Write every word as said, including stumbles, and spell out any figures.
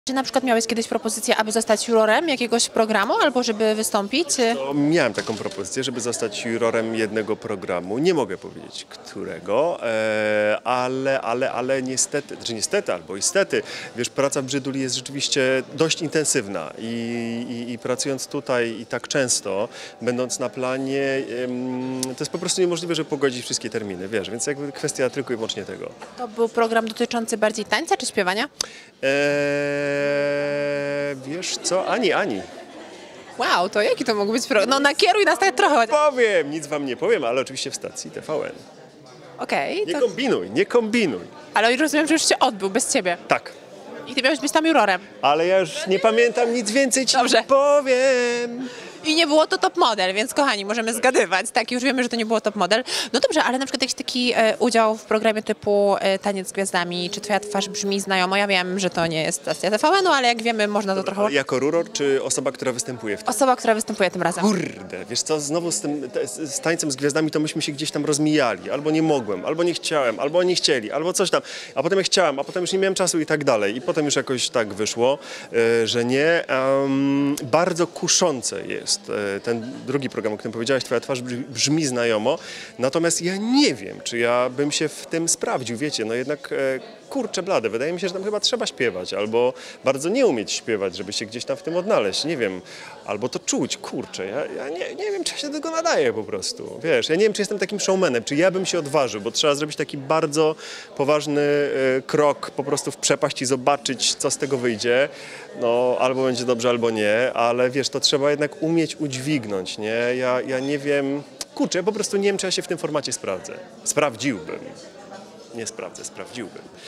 Czy na przykład miałeś kiedyś propozycję, aby zostać jurorem jakiegoś programu albo żeby wystąpić? To miałem taką propozycję, żeby zostać jurorem jednego programu. Nie mogę powiedzieć którego, e, ale, ale, ale niestety, czy niestety albo istety, wiesz, praca w Brzyduli jest rzeczywiście dość intensywna i, i, i pracując tutaj i tak często, będąc na planie, em, to jest po prostu niemożliwe, żeby pogodzić wszystkie terminy, wiesz, więc jakby kwestia tylko i wyłącznie tego. To był program dotyczący bardziej tańca czy śpiewania? Eee, wiesz co? Ani, ani. Wow, to jaki to mógł być program? No nakieruj nas tak trochę. Powiem, nic wam nie powiem, ale oczywiście w stacji T V N. Okej, Nie to... kombinuj, nie kombinuj. ale rozumiem, że już się odbył bez ciebie. Tak, I ty miałeś być tam jurorem. ale ja już nie pamiętam, nic więcej ci Dobrze. nie powiem. I nie było to top model, więc kochani, możemy zgadywać. Tak, już wiemy, że to nie było top model. No dobrze, ale na przykład jakiś taki e, udział w programie typu e, Taniec z Gwiazdami, czy twoja twarz brzmi znajomo? Ja wiem, że to nie jest stacja T V N, no ale jak wiemy, można to trochę... Jako ruror, czy osoba, która występuje w tym? Osoba, która występuje tym razem. Kurde, wiesz co, znowu z tym te- z tańcem z gwiazdami to myśmy się gdzieś tam rozmijali. Albo nie mogłem, albo nie chciałem, albo oni chcieli, albo coś tam. A potem ja chciałem, a potem już nie miałem czasu i tak dalej. I potem już jakoś tak wyszło, e, że nie. Um, bardzo kuszące jest e, ten drugi program, o którym powiedziałaś, twoja twarz brzmi, brzmi znajomo. Natomiast ja nie wiem, czy ja bym się w tym sprawdził, wiecie, no jednak e, kurczę blade, wydaje mi się, że tam chyba trzeba śpiewać, albo bardzo nie umieć śpiewać, żeby się gdzieś tam w tym odnaleźć, nie wiem, albo to czuć, kurczę, ja, ja nie, nie wiem, czy ja się do tego nadaję po prostu, wiesz, ja nie wiem, czy jestem takim showmanem, czy ja bym się odważył, bo trzeba zrobić taki bardzo poważny e, krok po prostu w przepaść i zobaczyć, co z tego wyjdzie, no albo będzie dobrze, albo nie, ale wiesz, to trzeba jednak umieć udźwignąć, nie, ja, ja nie wiem, kurczę, ja po prostu nie wiem, czy ja się w tym formacie sprawdzę, sprawdziłbym, nie sprawdzę, sprawdziłbym.